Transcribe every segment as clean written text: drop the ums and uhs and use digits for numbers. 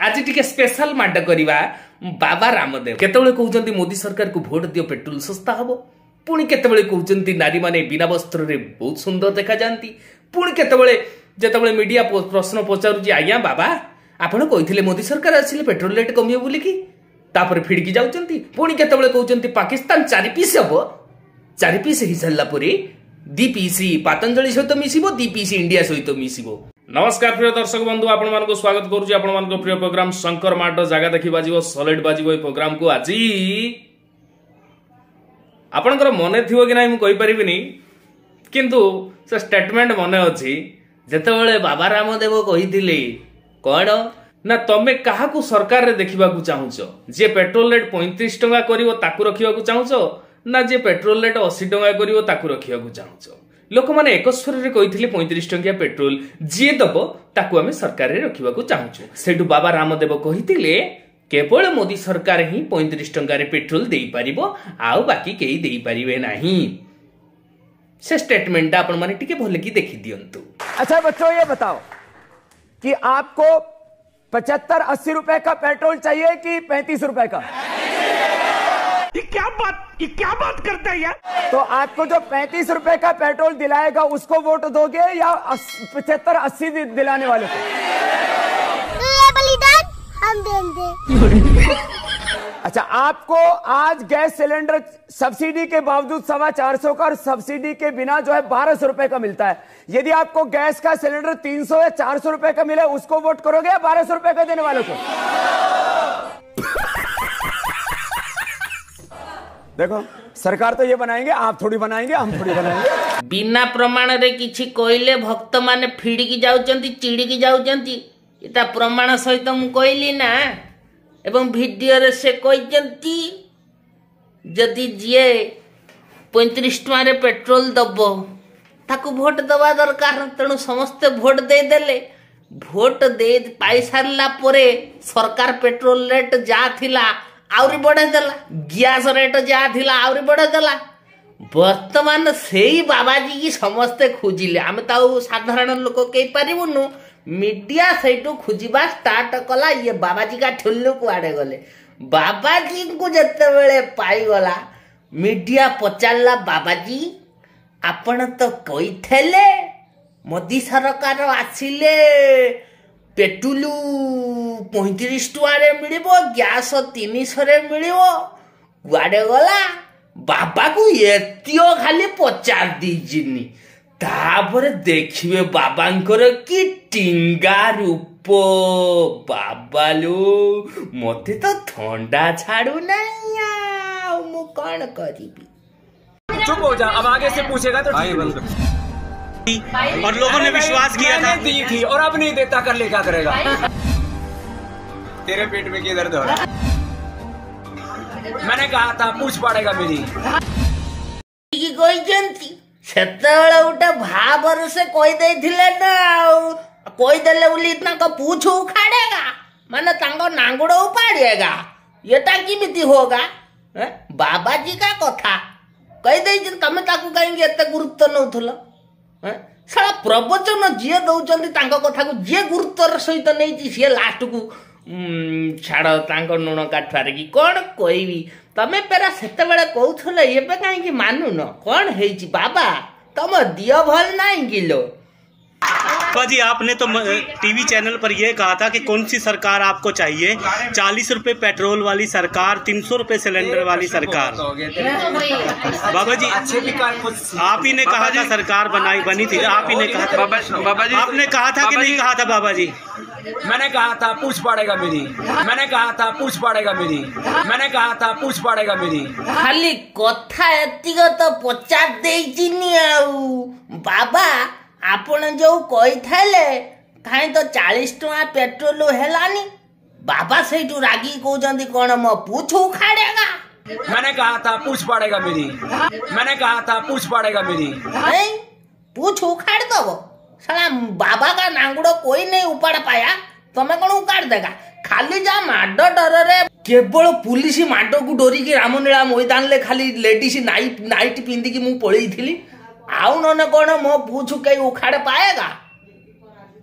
आज टिके स्पेशल माड करवा बाबा रामदेव केतबेले कहउचंती मोदी सरकार को वोट दियो पेट्रोल सस्ता हबो पुणी केतबेले कहउचंती नारी माने बिना वस्त्र रे बहुत सुंदर देखा जानती पुणी केतबेले जेतबेले मीडिया प्रश्न पचारुची आज्ञा बाबा आपण कहिथिले मोदी सरकार आसिले पेट्रोल रेट कमियो बोली की तापर फिड़की जाउचंती पुणी केतबेले कहउचंती पाकिस्तान 4 पीस हबो 4 पीस हि सल्ला परे 2 पीस पतंजलि सहित मिसिबो 2 पीस इंडिया सहित मिसिबो। नमस्कार प्रिय दर्शक बंधु आपण मानको स्वागत करूची आपण मानको प्रिय प्रोग्राम शंकर माट जगह देखि बाजिवो सॉलिड बाजिवो ए प्रोग्राम को आज आपनकर मने थिवो कि नै मु कहि परिबिनी किंतु से स्टेटमेंट मने अछि जेतेबेले बाबा रामदेव कहिथिले कोन ना तमे काहाकू सरकार रे देखिबा को चाहुचो जे पेट्रोल रेट 35 टका करिवो ताकू रखिबा को चाहुचो ना जे पेट्रोल रेट 80 टका करिवो ताकू रखिबा को चाहुचो लोक माने एक स्वर रे कहिथिले 35 टकिया पेट्रोल जे दबो ताकू हमें सरकार रे रखिबा को चाहुचो सेटु बाबा रामदेव कहिथिले केवल मोदी सरकार ही 35 टका रे पेट्रोल देई परिबो आउ बाकी केही देई परिबे नाही से स्टेटमेंट आपण माने टिके भले की देखि दियंतु। अच्छा बच्चों ये बताओ कि आपको 75-80 रुपए का पेट्रोल चाहिए कि 35 रुपए का? ये क्या बात करते हैं यार? तो आपको जो 35 रुपए का पेट्रोल दिलाएगा उसको वोट दोगे या 75-80 दिलाने वाले को? बलिदान हम देंगे। अच्छा आपको आज गैस सिलेंडर सब्सिडी के बावजूद 450 का और सब्सिडी के बिना जो है 1200 रुपए का मिलता है। यदि आपको गैस का सिलेंडर 300 या 400 रुपए का मिले उसको वोट करोगे या 1200 रुपए का देने वालों को? देखो सरकार तो ये बनाएंगे आप थोड़ी बनाएंगे हम थोड़ी बनाएंगे। बिना प्रमाण रे किछि कोइले भक्त माने फिड़की जाउचंती चिड़की जाउचंती एटा प्रमाण सहित मु कोइली ना एवं वीडियो रे से कहते जदि जे 35 टका रे पेट्रोल दबो ताकू वोट दबा दरकार तेणु समस्ते वोट दे देले वोट दे पाई सारला परे सरकार पेट्रोल रेट जा थिला आउरी बढ़े देला गैस रेट जा थिला आउरी बढ़े देला वर्तमान सेही बाबाजी की समस्ते खोजिले आमे ताऊ साधारण लोक कहि परिबुनु मीडिया सैटू खुजिबा स्टार्ट कला ये बाबाजी का ठुल्लू कुआडे गले बाबाजी को जते बेले पाई गला मीडिया पचारला बाबाजी आपण तो कइथेले मोदी सरकार आसिले पेट्रोल 35 टका रे मिलिबो गैस 300 रे मिलिबो कुआडे गला बाबा को एतियो खाली पचार दीजिनी तापर देखिए बाबांकर कि टिंगा रूप बाबालो मते तो ठंडा छाड़ू नहीं मु कौन करीबी। चुप हो जा अब आगे से पूछेगा तो और लोगों ने विश्वास किया था दी थी और अब नहीं देता कर ले क्या करेगा? तेरे पेट में क्या दर्द हो रहा है? मैंने कहा था पूछ पड़ेगा मेरी की कोई जनती सेतेबेले उठे भावर से कोई देथिले ना कोई देले बोली इतना को पूछ उखाड़ेगा माने तांको नांगुड़ो उपाड़ेगा येटा किमिति होगा बाबा जी का कथा कहि दे तमे ताकू काई एते गुरुत्व नउथलो साला प्रवचन जे दउचंदी तांको कथा को जे गुरुत्वर सहित नैची से लास्ट को छाड़ तांको नुण काठुआरे की कोन कहबी तमे पेरा सेते बेले कहउथले एबे काई की मानु न कोन हेची बाबा तम दियो भल नहीं किलो। जी आपने तो टीवी चैनल पर यह कहा था कि कौन सी सरकार आपको चाहिए 40 रुपए पेट्रोल वाली सरकार 300 रुपए सिलेंडर वाली सरकार। बाबा जी आप ही ने कहा था सरकार बनी थी आप ही ने कहा था बाबा जी आपने कहा था कि नहीं कहा था बाबा जी? मैंने कहा था पूछ पड़ेगा मेरी मैंने कहा था पूछ पड़ेगा मेरी मैंने कहा था पूछ पड़ेगा मेरी खाली कथा एतिक तो पचार देइचिनी आउ बाबा आपण जो कहि थाले काई तो 40 टका पेट्रोल हेलानी बाबा सेठू रागी कहउचंदी कोन म पूछ उखाड़ेगा। मैंने कहा था पूछ पड़ेगा मेरी मैंने कहा था पूछ पड़ेगा मेरी पूछ उखाड़ दबो साला बाबा का नांगुड़ो कोई नहीं उपाड़ पाया तमे कौन उखाड़ देगा खाली जा माड डर रे केवल पुलिस माड को डोरी की रामलीला मैदान ले खाली लेडीज नाइट पिंदी की मु पळई थिली आउ नने कोन मो पूछ के उखाड़ पाएगा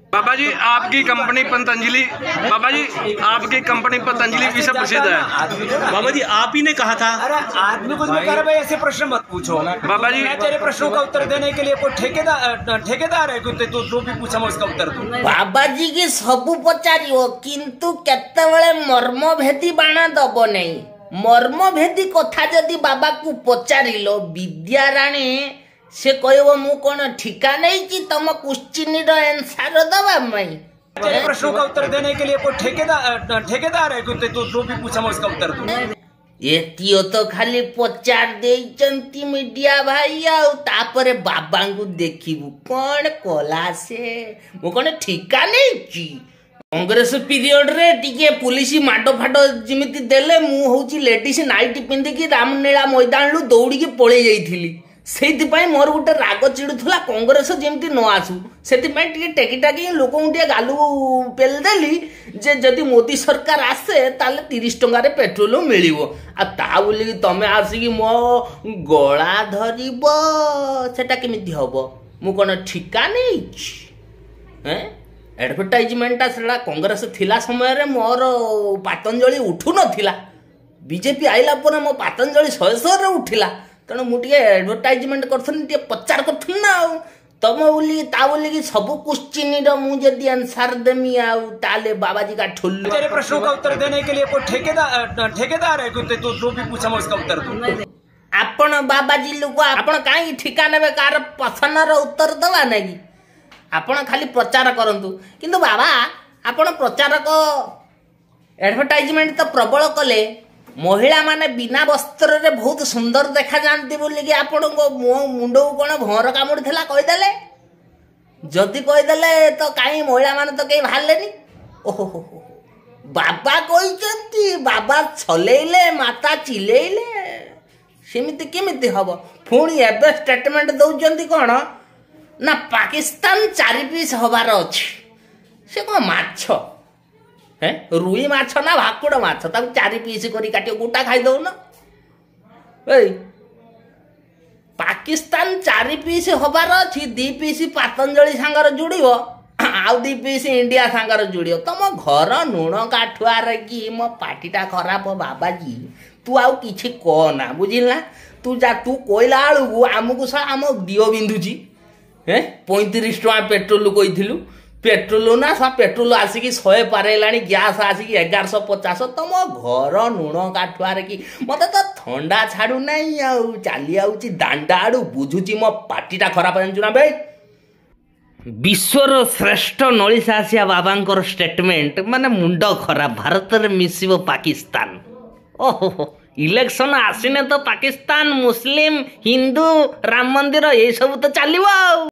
बाबा जी आपकी कंपनी पतंजलि, बाबा जी आपकी कंपनी पतंजलि विश्व प्रसिद्ध है। बाबा जी आप ही ने कहा था। अरे आदमी कुछ नहीं कर भाई, ऐसे प्रश्न मत पूछो बाबा जी। मैं तेरे प्रश्नों का उत्तर देने के लिए कोई ठेकेदार है कि तू जो भी पूछा मैं उसका उत्तर दूं। बाबाजी की सबू पचारियो किंतु केतेबेले मर्मभेदी बाण दब नहीं। मर्मभेदी कथा जदि बाबा को पचारिलो विद्याराणी से कहब मु कौन ठिका नहीं तुम क्वेश्चन आंसर दबा तेरे प्रश्नों का उत्तर देने के लिए कोई ठेकेदार है कि तू जो भी पूछा मैं उसका उत्तर दूं। एतियो तो खाली पचार देइचंती मीडिया भाई आउ तापरे बाबा को देखिबु कौन कला से मु कौन ठिका नहीं छी। कांग्रेस पीरियड रे टिके पुलिस माडो फाडो जिमिति देले मु होची लेडीज नाइट पिंदी की रामनीला मैदान लु दौड़ी के पळे जाईथिली। सेइथिपाई मोर गुटे राग चिड़ुला कांग्रेस जेमती न आसू सेथिपाई टिके टेकी टाकी लोक टिके गालू पेल देली जे जदि मोदी सरकार आसे ताले 30 टंका रे पेट्रोल मिलिवो आ ता बोली तमे आसी मो गळा धरिबो सेटा केमिति हबो मु कोन ठिका नै हैं। एडवर्टाइजमेंट सेटा कांग्रेस थिला समय रे मोर पतंजलि उठु नथिला बीजेपी आइला पर मो पतंजलि 100 रे उठिला तेणु मुझे एडवर्टाइजमेंट कर पचार कर ना तुम बोली ता बोली कि सब क्वेश्चन मुझे आंसर देमी आले बाबाजी का ठुल्लू। तेरे प्रश्नों का उत्तर देने के लिए कोई ठेकेदार है कि तू जो भी पूछा मैं उसका उत्तर दूं। आपण बाबाजी लोक आपण कहीं ठिका ने कार प्रश्नर उत्तर दवा नहीं आपण खाली प्रचार करंतु किंतु बाबा आपण प्रचारक एडवर्टाइजमेंट तो प्रबल कले महिला माने बिना वस्त्र रे बहुत सुंदर देखा जानती बोली कि आपण मुंड कौन भौर कामुड़ी थिला कहीदेले जदि कहीदेले तो कहीं महिला माने तो कहीं बाहरलेनी। ओहो बाबा कहते बाबा छलेइले माता चिलेइले सेमिति केमिति हबो पुणी एबे स्टेटमेंट दउचंती कोन ना पाकिस्तान 4 पीस हबार अछि से कोन माछ है रुई माछ ना भाकुड़ माछ ताकू 4 पीस करी काटियो गोटा खाई दो ना ए पाकिस्तान 4 पीस हबार अछि 2 पीस पतंजलि सांगर जुड़ियो आउ 2 पीस इंडिया सांगर जुड़ियो तुम घर नुण काठुआर की मो पार्टीटा खराब बाबाजी तू आउ किछि को ना बुझिला तू जा तू कोइला आलू आमको सा आम दियो बिंदुची है 35 टका पेट्रोल कइथिलु पेट्रोल ना सा पेट्रोल आसिक 100 पारेलानी गैस आसिक 1150 तुम घर नुण काठुआर की मत तो ठंडा छाड़ू नहीं आउ चली आउची दांडा आड़ू बुझुची मो पार्टीटा खराब जानचु ना भाई। विश्वर श्रेष्ठ नलिसासिया बाबांकर स्टेटमेंट माने मुंड खराब भारत रे मिसिबो पाकिस्तान। ओहो इलेक्शन आसिने तो पाकिस्तान मुस्लिम हिंदू राम मंदिर ये सब तो चलिबो।